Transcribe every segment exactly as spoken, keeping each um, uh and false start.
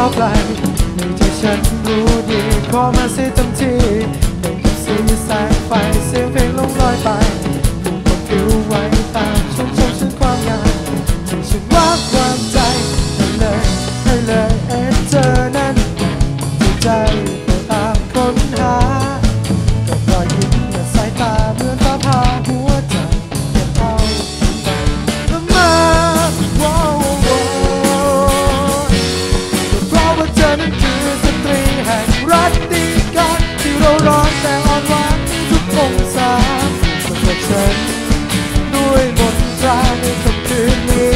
าวไกลในที่ฉันรู้ดีขอมาสิทันทีในกับสีแสงไฟเสียงเพลงลงลอยไปถูกคนผิวไว้ตามชมชมฉันความงามที่ฉันว่าความใจให้เลยให้เลยเอ็นเธอนั้นที่ใจเปิดตามค้นหากับรอยยิ้มและสายตาเหมือนฟ้าผ่าหัวใจเก็บเอาละมาว้าวเพราะว่าเธอนั้นคือสตรีแห่งรัตติการที่เราร้อนแต่อ่อนหวานทุกองศาสำหรับฉันด้วยมนตราในค่ำคืนนี้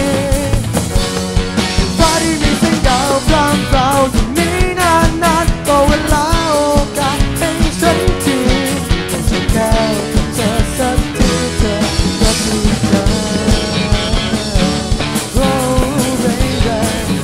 ฟ้าที่มีแสงดาวพร่างพราวอย่างนี้นานนานต่อเวลาโอกาสให้ฉันทีให้ฉันแค่กับเธอสักทีเธอรักมีเธอ Oh baby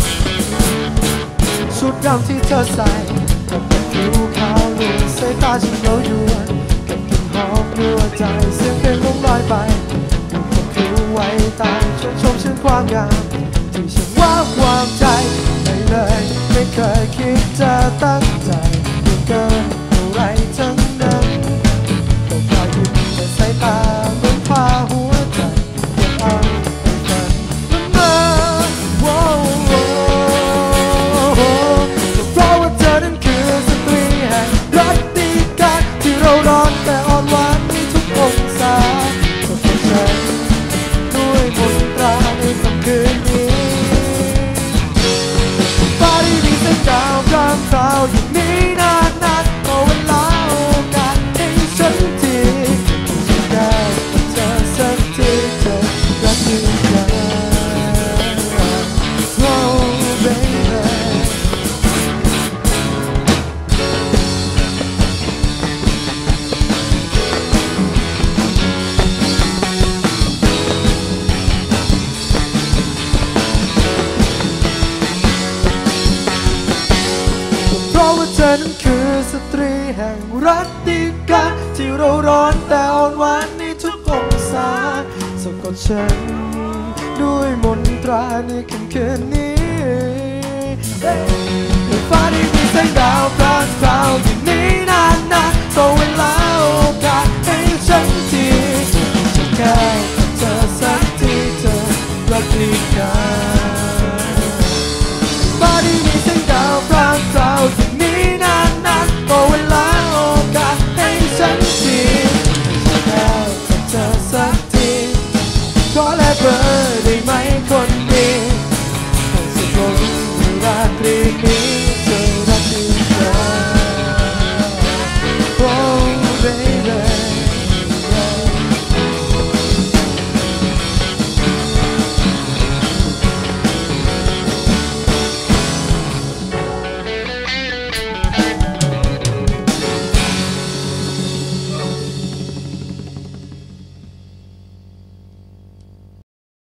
ชุดดำที่เธอใส่กับผิวขาวล้วนสายตาฉันเย้ายวนกับกลิ่นหอมหัวใจเสียงเพลงลงลอยไปกับผิวไว้ตาชมชมฉันความงามที่ฉันว่าความใจไม่เลยไม่เคยคิดจะตั้งใจเกินเท่าไรทั้งนั้นก็พายิ้มและสายตาเหมือนพาหัวใจยังเอาไปกันมาว้าวเพราะว่าเธอนั้นคือสตรีแห่งรัตติการที่เราร้อนแต่อ่อนหวานในทุกองศาสำหรับฉันด้วยมนตราในค่ำคืนนี้ฟ้าที่มีแสงดาวพร่างพราวอย่างนี้นานนานต่อเวลาโอกาสให้ฉันทีฉันได้กับเธอสักทีเธอรักมีเธอ Oh babyเพราะว่าเธอนั้นคือสตรีแห่งรัตติการที่เราร้อนแต่อ่อนหวานในทุกองศาสะกดฉันด้วยมนตราในค่ำคืนนี้ในฟ้าที่มีแสงดาวพร่างพราวอย่างนี้นานนาน